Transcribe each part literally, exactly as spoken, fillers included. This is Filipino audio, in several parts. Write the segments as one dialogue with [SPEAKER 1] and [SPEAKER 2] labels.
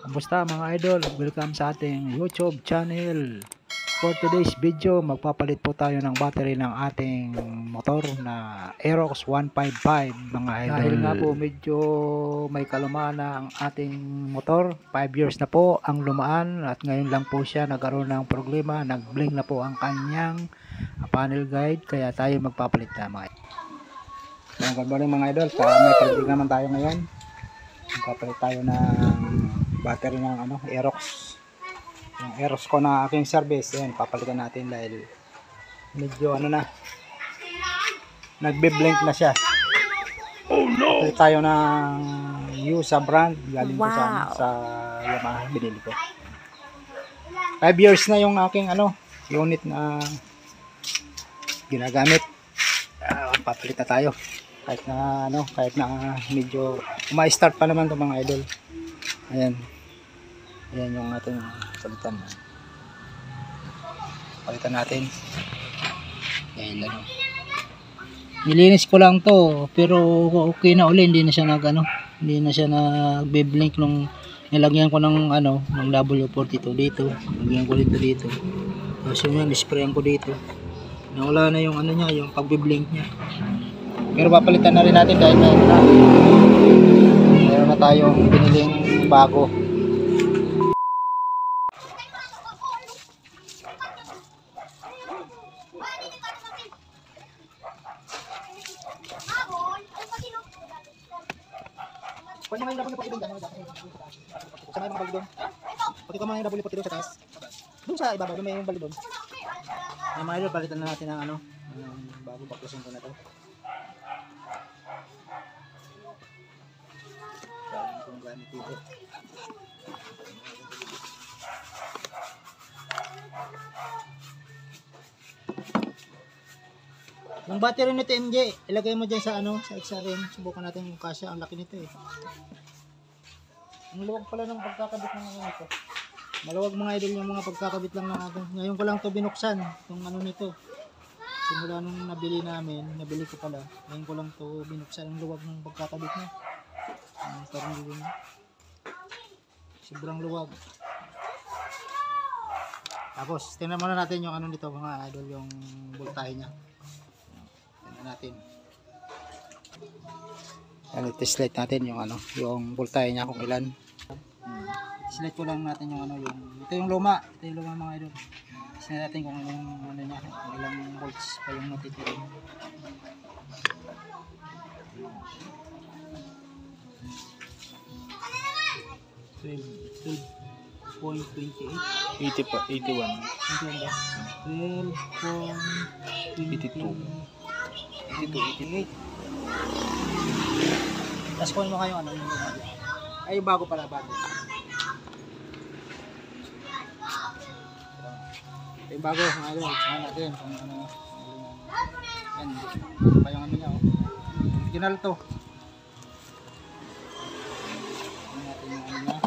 [SPEAKER 1] Kamusta mga idol? Welcome sa ating YouTube channel. For today's video, magpapalit po tayo ng battery ng ating motor na Aerox one fifty-five mga idol. Dahil nga po medyo may kalumaan na ang ating motor. five years na po ang lumaan at ngayon lang po siya nagkaroon ng problema. Nag-blink na po ang kanyang panel guide kaya tayo magpapalit na mga idol. Good morning mga idol. Sa may palit naman tayo ngayon. Magpapalit tayo ng battery ng ano, Aerox. Yung Aerox ko na aking service, yan, papalitan natin dahil medyo ano na, nagbe-blink na siya. Oh no! Palit tayo ng U S A brand, galing wow. ko sa, sa Yamaha, binili ko. five years na yung aking ano, unit na ginagamit. Uh, papalit na tayo. Kahit na ano, kahit na medyo ma-start pa naman 'tong mga idol. Ayan. Ayan yung ating palitan. Palitan natin. Ayan ano. Nilinis ko lang 'to, pero okay na uli, hindi na siya nag ano, hindi na siya nagbe-blink nung nilagyan ko ng ano, ng W forty-two dito. Nilagyan ko dito dito. Tapos yun, sprayan ko dito. Nawala na yung ano niya, yung pagbe-blink niya. Pero papalitan na rin natin dahil meron na meron na tayong biniling bago. Pwede naman yung double forty doon. Sa may mga bali doon. Pati ka mga yung double forty doon sa taas. Doon sa ibabaw, may yung bali doon. Ay mga idol, palitan na natin ng ano, yung bago baklasin ko na to. Galing kong gamit dito. Yung battery nito M J, ilagay mo dyan sa ano, sa X R M. Subukan natin yung kasya, ang laki nito eh. Ang luwag pala ng pagkakabit ng ano nito. Maluwag mga idol yung mga pagkakabit lang ng akin. Ngayon ko lang to binuksan, yung ano nito. Simula nung nabili namin, nabili ko pala. Ngayon ko lang to binuksan, ang luwag ng pagkakabit niya. Ang karong niya. Sobrang luwag. Tapos, tingnan muna natin yung ano nito mga idol, yung voltahe niya. Natin. Yan, i-test light natin yung ano, yung voltahe niya kung ilan. Hmm. Test light ko lang natin yung ano, yung ito yung luma, ito yung luma mga idol. Test natin kung ilang ano niya, kung ilang volts pa yung natitira. twelve point two eight.
[SPEAKER 2] eighty pa, eighty-one.
[SPEAKER 1] twelve point
[SPEAKER 2] eighty-two. eighty-two, eighty-eight.
[SPEAKER 1] Tapos kunin mo kayo ano yung ay bago pala, bago. Yung bago, mga idol, saan natin kung ano. Yan, pa yung ano niya oh. Original to. Ano natin yung ano niya.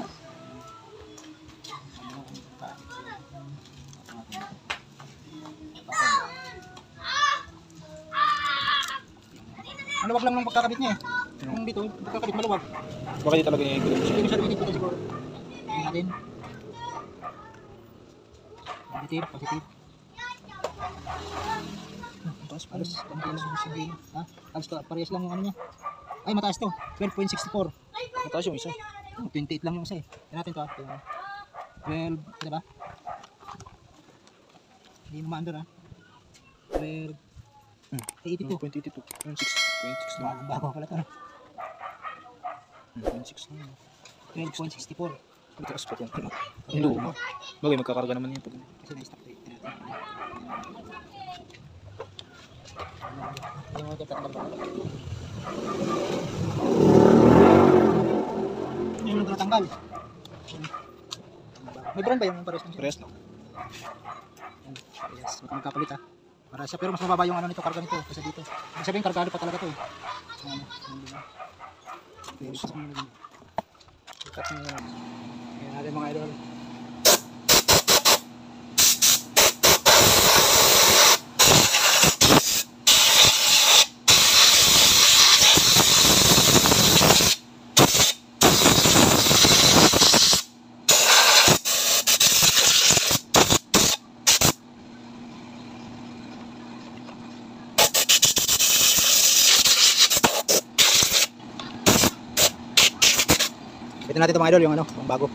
[SPEAKER 1] Maluwag lang ng pagkakabit niya eh. Yung dito, pagkakabit maluwag.
[SPEAKER 2] Baka di talaga niya yung gulong siya.
[SPEAKER 1] Hindi siya dito siguro. Tingnan natin. Positive, positive. Taas, pares. Taas, sabihin. Ha? Taas ka, parehas lang yung ano niya. Ay, mataas to. twelve point six four.
[SPEAKER 2] Mataas yung isa.
[SPEAKER 1] twenty-eight lang yung isa eh. Tingnan natin to. twelve, diba? Hindi mo ma-under ha. twelve.
[SPEAKER 2] Hmm.
[SPEAKER 1] eighty-two.
[SPEAKER 2] point eighty-two. point six. point six lang.
[SPEAKER 1] Bago pala to.
[SPEAKER 2] point six lang.
[SPEAKER 1] twelve point six four.
[SPEAKER 2] Mataas pa ito. Hindi mo. Bagay, magkakarga naman yun.
[SPEAKER 1] Kasi na-stop to. Yung mga tatakal ba? Yung mga natanggal. May brand ba yung pares ng siya?
[SPEAKER 2] Pares lang.
[SPEAKER 1] Yes, magkapalit ha. Para siya, pero mas mababa yung ano nito, karga nito kasi dito. Ibig sabihin kargado pa talaga to eh. Ano, ano. Ikat mo yan. Ayan natin mga idol. Ito natin ito mga idol, yung ano, yung bago.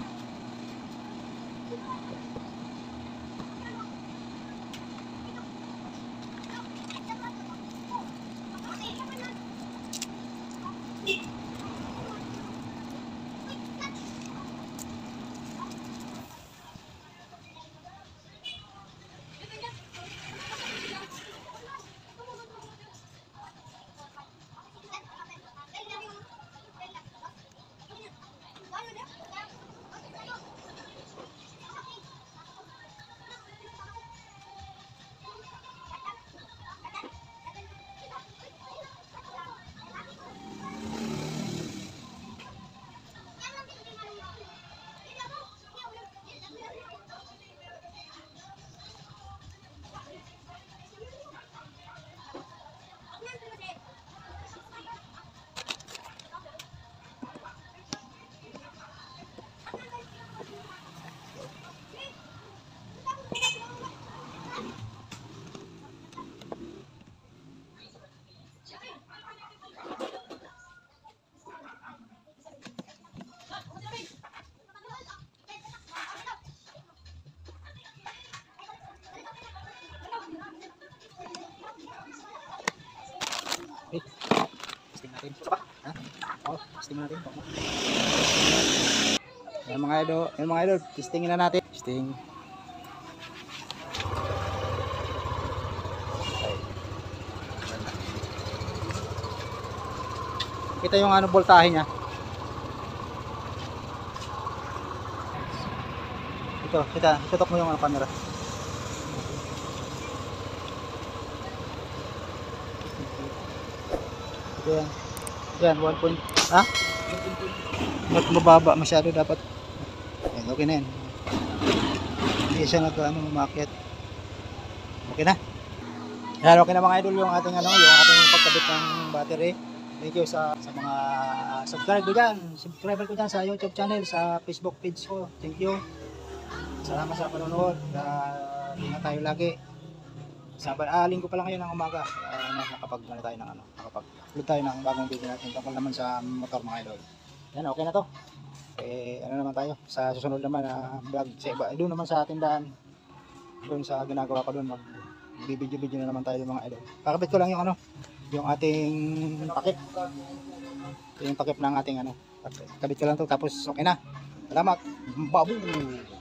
[SPEAKER 1] Okay. Testing natin. Ha? Oh, testing natin. Yan mga idol, yan mga idol, testingin na natin. Testing. Kita yung ano voltahe niya. Ito, kita, tutok mo yung ano, camera. Yan. Yan, one point. Ha? Mat mababa masyado dapat. Yan, okay na yan. Hindi siya nag ano, umakyat. Okay na. Yan, okay na mga idol yung ating ano, yung ating pagkabit ng battery. Thank you sa sa mga subscribe ko dyan. Subscriber ko dyan sa YouTube channel, sa Facebook page ko. Thank you. Salamat sa panonood. Uh, ingat tayo lagi. Sabi, ah, linggo pa lang ngayon ng umaga. Uh, nakapag ano tayo ng ano, nakapag-upload tayo ng bagong video natin tungkol naman sa motor mga idol. Yan, okay na to. Eh, ano naman tayo, sa susunod naman na uh, vlog sa iba. Eh, doon naman sa tindahan, doon sa ginagawa ko doon, mag-video-video na naman tayo mga idol. Kakabit ko lang yung ano, yung ating takip. Yung takip ng ating ano. Kabit ko lang to, tapos okay na. Salamat. Babu!